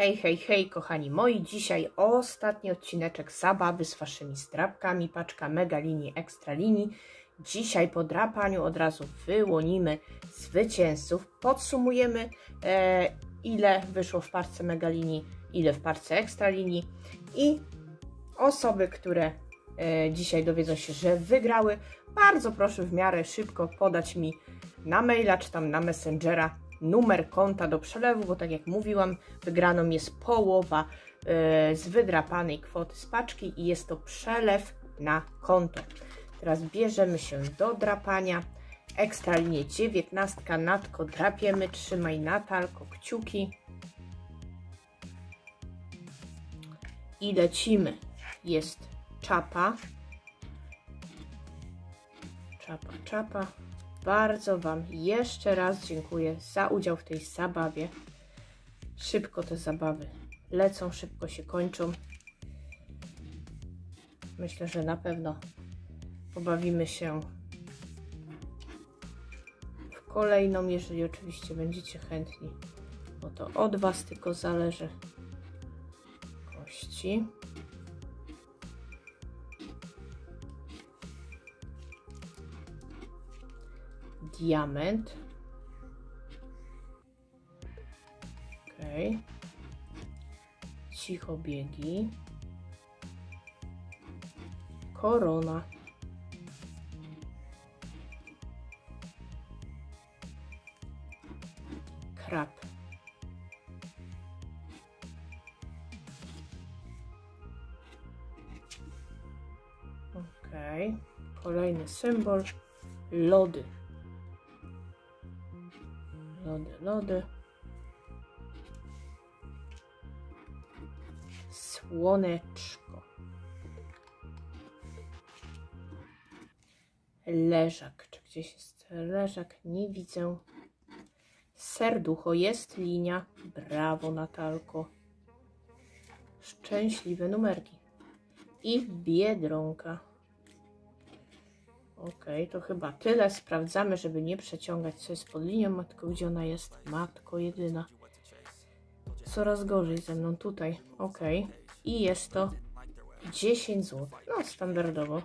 Hej, hej, hej, kochani moi. Dzisiaj ostatni odcineczek zabawy z waszymi zdrabkami. Paczka Mega Linii, Ekstra Linii. Dzisiaj po drapaniu od razu wyłonimy zwycięzców. Podsumujemy, ile wyszło w parce Mega Linii, ile w parce Ekstra Linii. I osoby, które dzisiaj dowiedzą się, że wygrały, bardzo proszę w miarę szybko podać mi na maila czy tam na Messengera numer konta do przelewu, bo tak jak mówiłam, wygraną jest połowa z wydrapanej kwoty z paczki i jest to przelew na konto. Teraz bierzemy się do drapania. Ekstra Linie 19, Natko, drapiemy, trzymaj Natalko kciuki. I lecimy. Jest czapa. Czapa. Bardzo wam jeszcze raz dziękuję za udział w tej zabawie. Szybko te zabawy lecą, szybko się kończą. Myślę, że na pewno pobawimy się w kolejną, jeżeli oczywiście będziecie chętni, bo to od was tylko zależy. Kości. Diament. Ok. Cichobiegi. Korona. Krab. Ok. Kolejny symbol. Lody. Lody. Słoneczko. Leżak. Czy gdzieś jest leżak? Nie widzę. Serducho. Jest linia. Brawo, Natalko. Szczęśliwe numerki. I Biedronka. Ok, to chyba tyle. Sprawdzamy, żeby nie przeciągać, co jest pod linią. Matko, gdzie ona jest? Matko jedyna. Coraz gorzej ze mną tutaj. Ok. I jest to 10 zł. No, standardowo.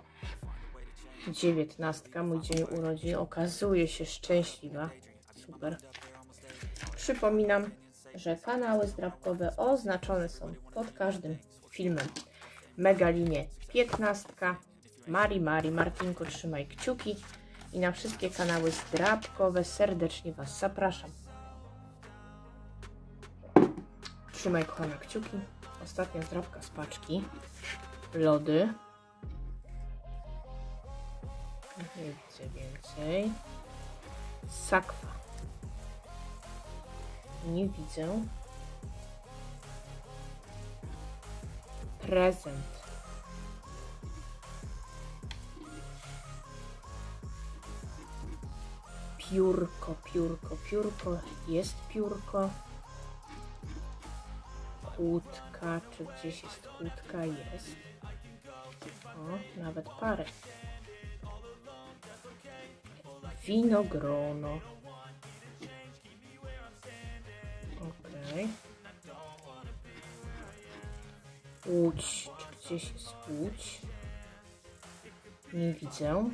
19, mój dzień urodzin. Okazuje się szczęśliwa. Super. Przypominam, że kanały zdrabkowe oznaczone są pod każdym filmem. Mega Linie 15. Martinko, trzymaj kciuki i na wszystkie kanały zdrabkowe serdecznie was zapraszam. Trzymaj, kochane, kciuki. Ostatnia zdrabka z paczki. Lody. Nie widzę więcej. Sakwa. Nie widzę. Prezent. Piórko. Jest piórko. Kłódka. Czy gdzieś jest kłódka? Jest. O, nawet parę. Winogrono. Ok. Łódź. Czy gdzieś jest łódź? Nie widzę.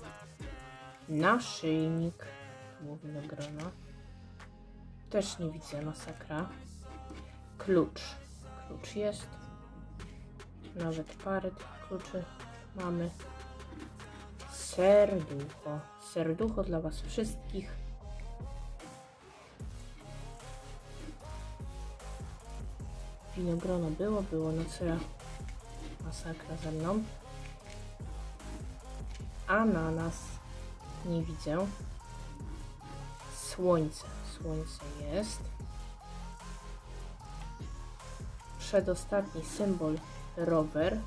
Naszyjnik. Winogrono. Też nie widzę, masakra. Klucz. Klucz jest. Nawet parę tych kluczy mamy. Serducho. Serducho dla was wszystkich. Winogrono było. No co ja? Masakra ze mną. Ananas. Nie widzę. Słońce jest. Przedostatni symbol rower.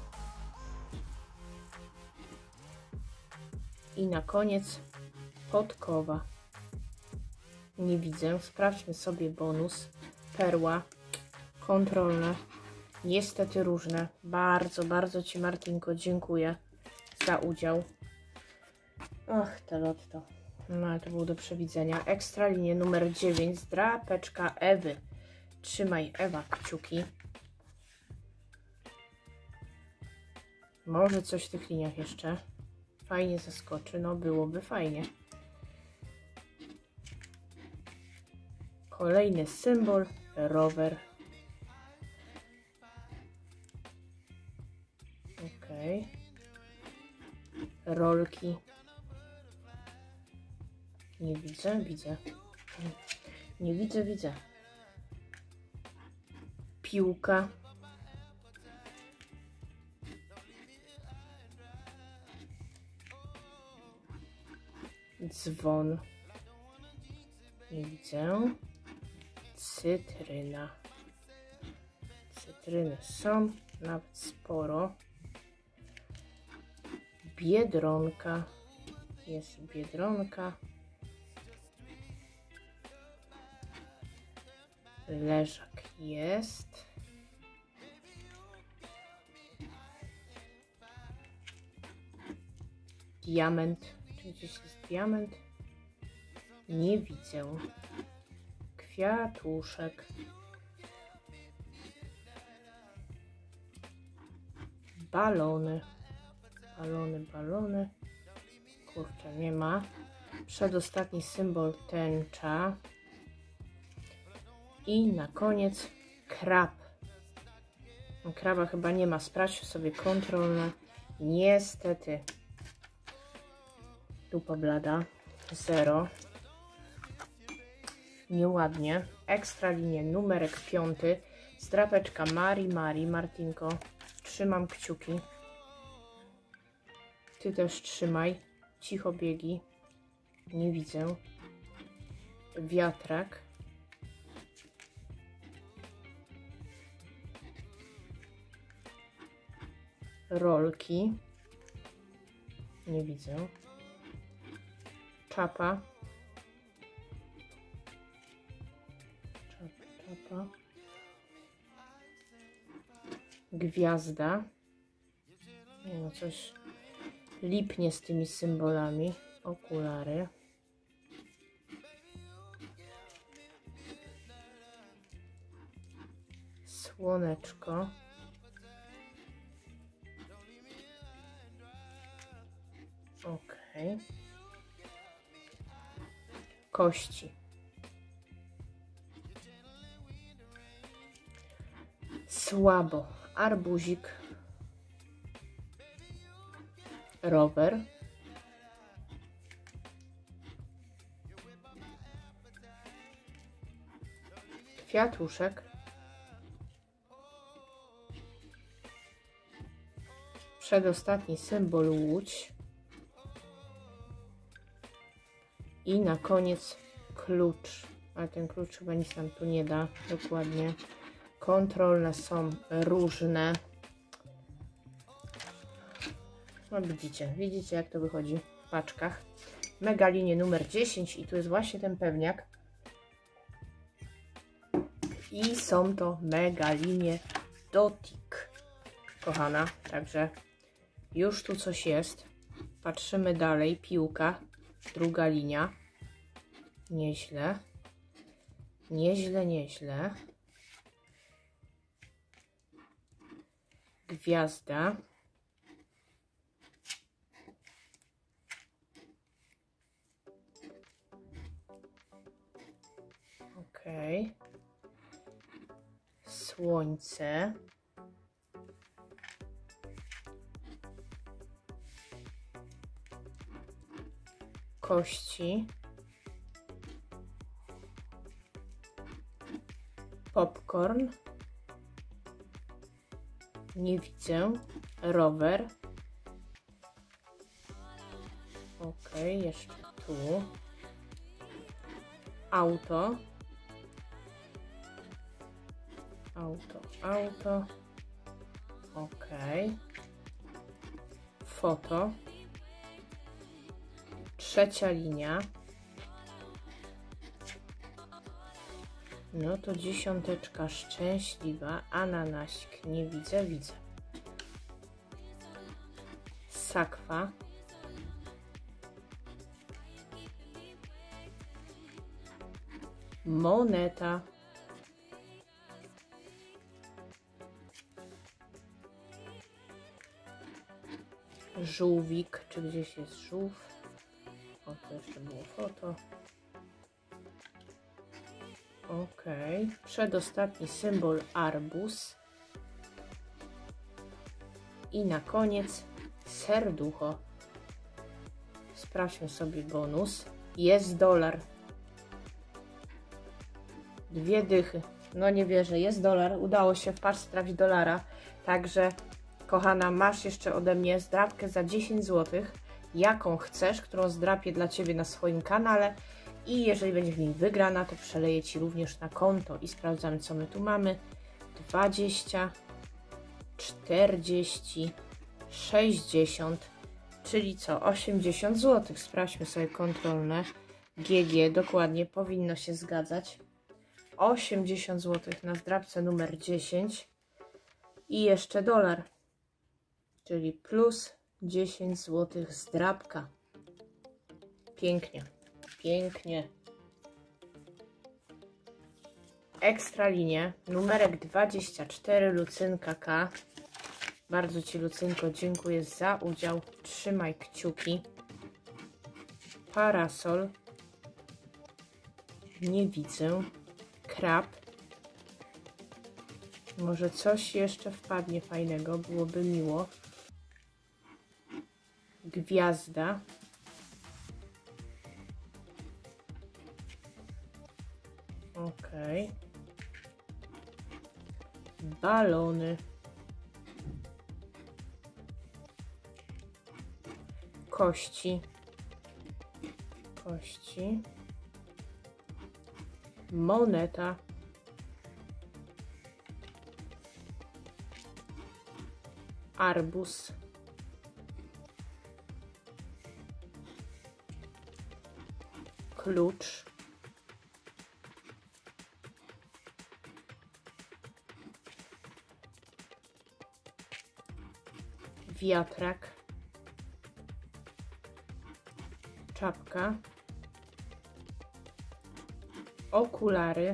I na koniec podkowa. Nie widzę. Sprawdźmy sobie bonus. Perła. Kontrolne. Niestety różne. Bardzo ci, Martinko, dziękuję za udział. Ach, te lotto. No ale to było do przewidzenia. Ekstra Linie numer 9, zdrapeczka Ewy. Trzymaj, Ewa, kciuki. Może coś w tych liniach jeszcze fajnie zaskoczy. No, byłoby fajnie. Kolejny symbol, rower. Ok. Rolki. Nie widzę, widzę. Nie widzę, widzę. Piłka. Dzwon. Nie widzę. Cytryna. Cytryny są nawet sporo. Biedronka. Jest biedronka. Leżak jest. Diament. Czy gdzieś jest diament? Nie widzę. Kwiatuszek. Balony. Balony, balony. Kurczę, nie ma. Przedostatni symbol tęcza. I na koniec krab. Kraba chyba nie ma. Sprawdź sobie kontrolne. Niestety. Dupa blada. 0. Nieładnie. Ekstra linie. Numerek 5. Strapeczka Mari. Martinko. Trzymam kciuki. Ty też trzymaj. Cicho biegi. Nie widzę. Wiatrak. Rolki. Nie widzę. Czapa. Czapa. Gwiazda. Nie no, coś lipnie z tymi symbolami. Okulary. Słoneczko. Ok. Kości. Słabo. Arbuzik. Rower. Kwiatuszek. Przedostatni symbol łódź. I na koniec klucz. Ale ten klucz chyba nic nam tu nie da. Dokładnie. Kontrolne są różne. No widzicie jak to wychodzi w paczkach. Mega linie numer 10 i tu jest właśnie ten pewniak. I są to mega linie dotyk, kochana. Także już tu coś jest. Patrzymy dalej. Piłka. Druga linia. Nieźle. Nieźle. Gwiazda. Ok. Słońce. Kości. Popcorn. Nie widzę. Rower. Ok, jeszcze tu. Auto. Auto. Ok. Foto. Trzecia linia. No to dziesiąteczka szczęśliwa. Ananasik. Nie widzę. Sakwa. Moneta. żółwik, czy gdzieś jest żółw. O, to jeszcze było foto. Ok, przedostatni symbol arbuz. I na koniec serducho. Sprawdźmy sobie bonus. Jest dolar. 2 dychy. No nie wierzę, jest dolar. Udało się w paczce trafić dolara. Także, kochana, masz jeszcze ode mnie zdrapkę za 10 zł. Jaką chcesz, którą zdrapię dla Ciebie na swoim kanale. I jeżeli będzie w niej wygrana, to przeleję Ci również na konto. I sprawdzamy, co my tu mamy. 20, 40, 60, czyli co? 80 zł. Sprawdźmy sobie kontrolne. GG, dokładnie, powinno się zgadzać. 80 zł na zdrabce numer 10 i jeszcze dolar, czyli plus 10 zł zdrabka. Pięknie, pięknie. Ekstralinie, numerek 24, Lucynka K. Bardzo Ci, Lucynko, dziękuję za udział. Trzymaj kciuki. Parasol. Nie widzę. Krab. Może coś jeszcze wpadnie fajnego, byłoby miło. Gwiazda. Ok. Balony. Kości. Kości. Moneta. Arbuz. Klucz. Wiatrak. Czapka. Okulary.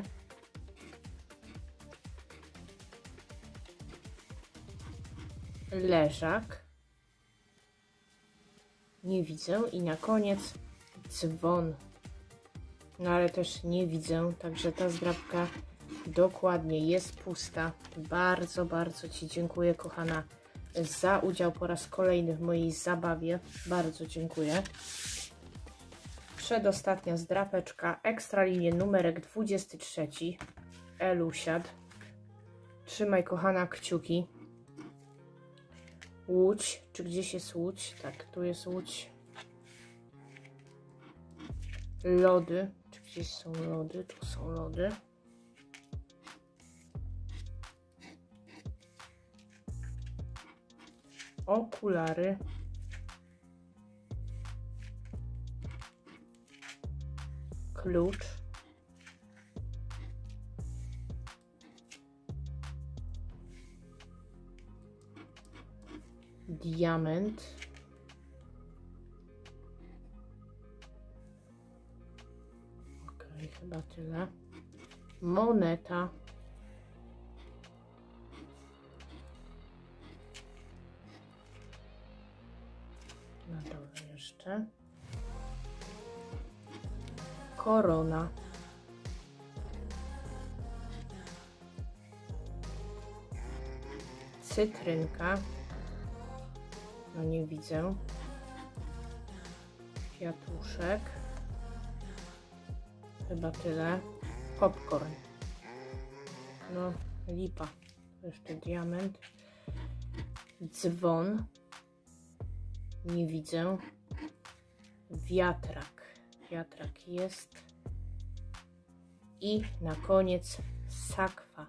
Leżak. Nie widzę. I na koniec dzwon. No ale też nie widzę, także ta zdrabka dokładnie jest pusta. Bardzo, bardzo Ci dziękuję, kochana, za udział po raz kolejny w mojej zabawie. Bardzo dziękuję. Przedostatnia zdrapeczka, ekstralinie numerek 23, Elusiad. Trzymaj, kochana, kciuki. Łódź, czy gdzieś jest łódź? Tak, tu jest łódź. Lody, czy gdzieś są lody? Tu są lody. Okulary. Klucz. Diament. Okej, chyba tyle. Moneta. Na dole jeszcze. Korona. Cytrynka. No nie widzę. Kwiatuszek. Chyba tyle. Popcorn. No, lipa. Jeszcze diament. Dzwon. Nie widzę. Wiatrak. Wiatrak jest. I na koniec sakwa.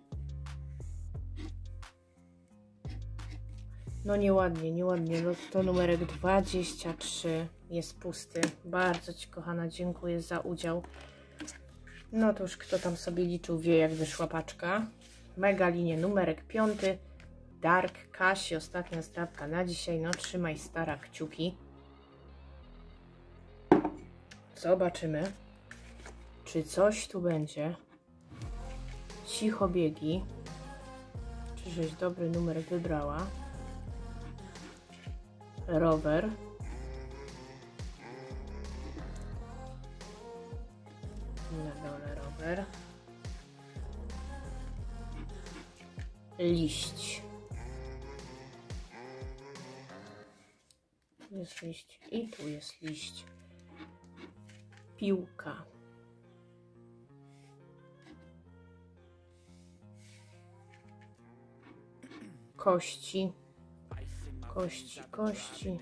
No nieładnie, nieładnie. To numerek 23 jest pusty. Bardzo Ci, kochana, dziękuję za udział. No to już kto tam sobie liczył, wie, jak wyszła paczka. Mega linie numerek 5. Dark Kasi, ostatnia zdrabka na dzisiaj. No trzymaj, stara, kciuki. Zobaczymy, czy coś tu będzie. Cichobiegi. Czy żeś dobry numer wybrała? rower, na dole rower, liść, tu jest liść i tu jest liść, piłka, kości, kości, kości,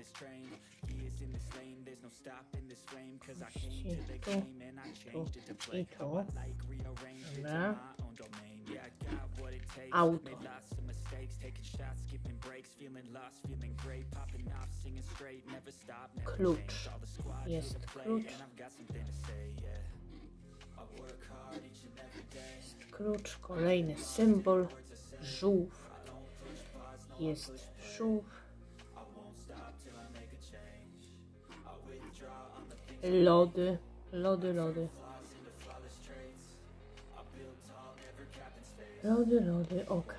tu i tu. Dobra. Auto. Klucz. Jest klucz. Jest klucz. Kolejny symbol. Żółw. Jest żółw. Lody. Lody, lody. Lody, lody, ok.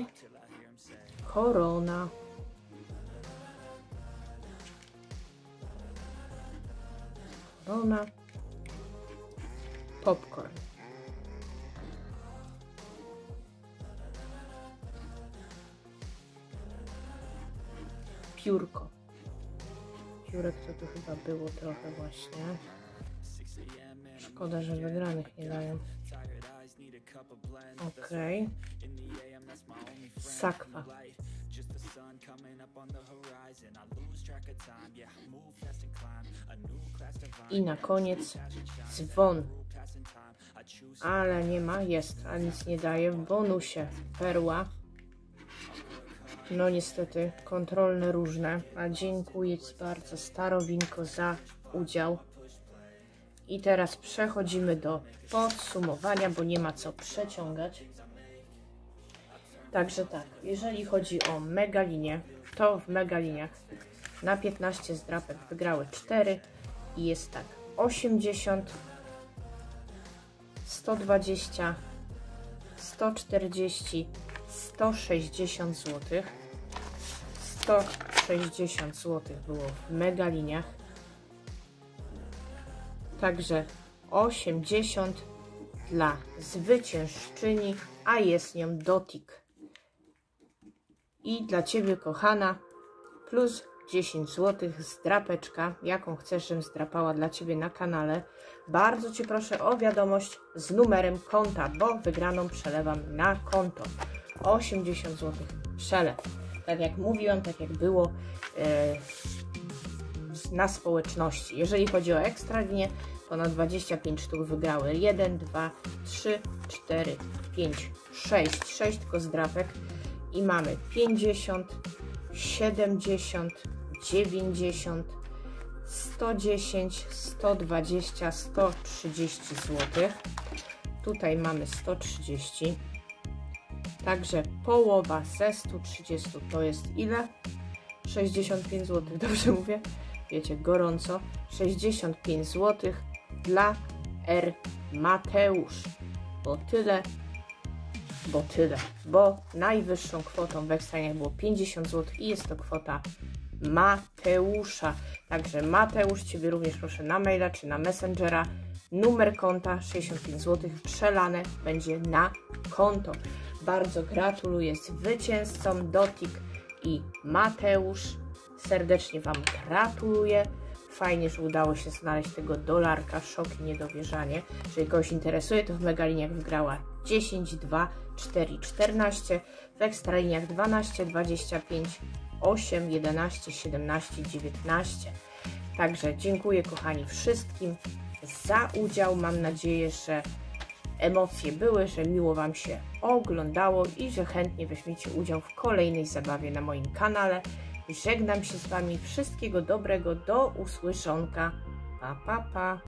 Korona. Korona. Popcorn. Piórko. Piórek to tu chyba było trochę właśnie. Szkoda, że wygranych nie dają. Okej. Sakwa. I na koniec dzwon. Ale nie ma, jest, a nic nie daje. W bonusie perła. No niestety, kontrolne różne. A dziękuję Ci bardzo, Starowinko, za udział. I teraz przechodzimy do podsumowania, bo nie ma co przeciągać. Także tak, jeżeli chodzi o megalinię, to w megaliniach na 15 zdrapek wygrały 4 i jest tak 80, 120, 140, 160 zł. 160 zł było w megaliniach. Także 80 dla zwyciężczyni, a jest nią Dotik. I dla Ciebie, kochana, plus 10 zł zdrapeczka, jaką chcesz, żebym zdrapała dla Ciebie na kanale. Bardzo Cię proszę o wiadomość z numerem konta, bo wygraną przelewam na konto. 80 zł przelew. Tak jak mówiłam, tak jak było na społeczności. Jeżeli chodzi o ekstralinię, to na 25 sztuk wygrały 1, 2, 3, 4, 5, 6. 6 tylko zdrapek. I mamy 50, 70, 90, 110, 120, 130 zł. Tutaj mamy 130. Także połowa ze 130 to jest ile? 65 zł, dobrze mówię? Wiecie, gorąco. 65 zł dla R. Mateusz. Bo najwyższą kwotą w ekstraliniach było 50 zł i jest to kwota Mateusza. Także Mateusz, Ciebie również proszę na maila czy na Messengera. Numer konta 65 zł przelane będzie na konto. Bardzo gratuluję zwycięzcom Dotik i Mateusz. Serdecznie Wam gratuluję. Fajnie, że udało się znaleźć tego dolarka. Szok i niedowierzanie. Jeżeli kogoś interesuje, to w megaliniach wygrała 10, 2, 4, 14. W ekstraliniach 12, 25, 8, 11, 17, 19. Także dziękuję, kochani, wszystkim za udział. Mam nadzieję, że emocje były, że miło Wam się oglądało i że chętnie weźmiecie udział w kolejnej zabawie na moim kanale. Żegnam się z Wami. Wszystkiego dobrego. Do usłyszonka. Pa, pa, pa.